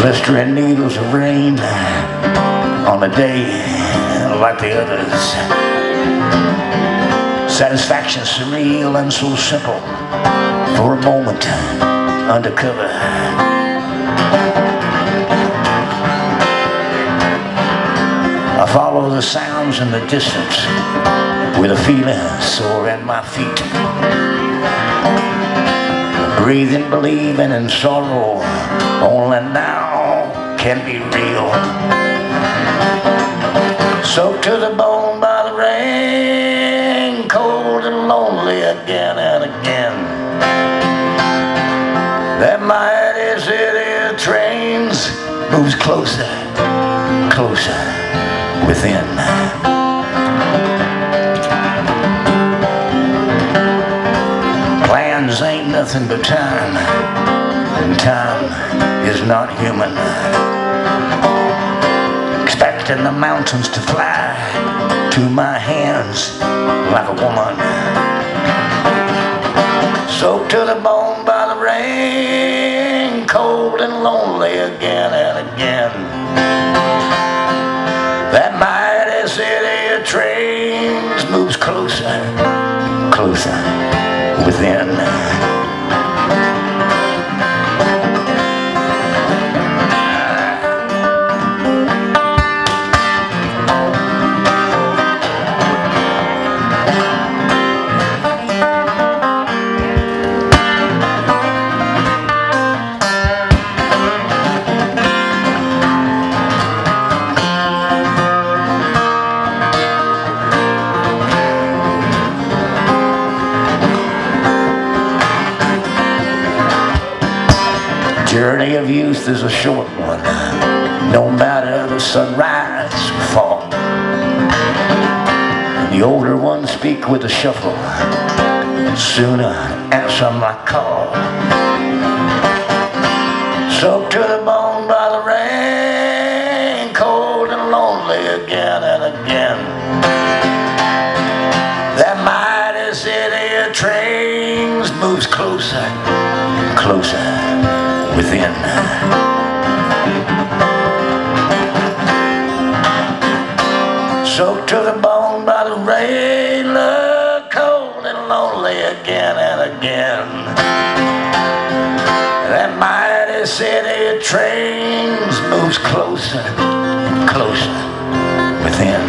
Blistering needles of rain on a day like the others. Satisfaction surreal and so simple. For a moment, undercover. I follow the sounds in the distance with a feeling sore in my feet. Breathing, believing in sorrow only now can be real. Soaked to the bone by the rain, cold and lonely again and again. That mighty city of trains moves closer, closer within. Plans ain't nothing but time, and time is not human. Expecting the mountains to fly to my hands like a woman. Soaked to the bone by the rain, cold and lonely again and again. That mighty city of trains moves closer, closer within. Journey of youth is a short one, no matter the sunrise or fall. And the older ones speak with a shuffle, sooner answer my call. Soaked to the bone by the rain, cold and lonely again and again. That mighty city of trains moves closer, closer within. Soaked to the bone by the rain, look cold and lonely again and again. That mighty city of trains moves closer, closer within.